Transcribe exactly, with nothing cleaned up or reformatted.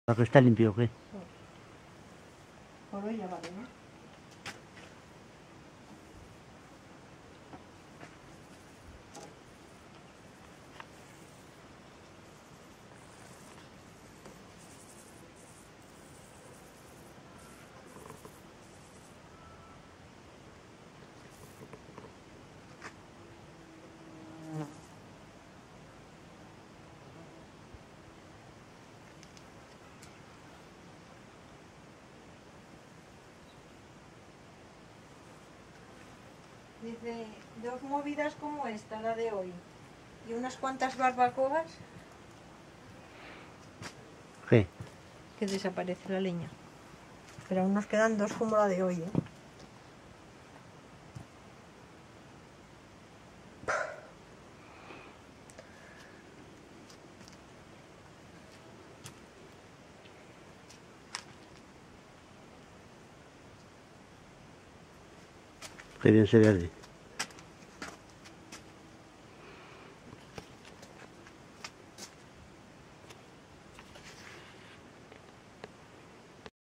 ¿Para que está limpio o qué? Por hoy ya vale, ¿no? Dice, dos movidas como esta, la de hoy, y unas cuantas barbacoas, ¿Qué? que desaparece la leña. Pero aún nos quedan dos como la de hoy, ¿eh? Qué bien se ve.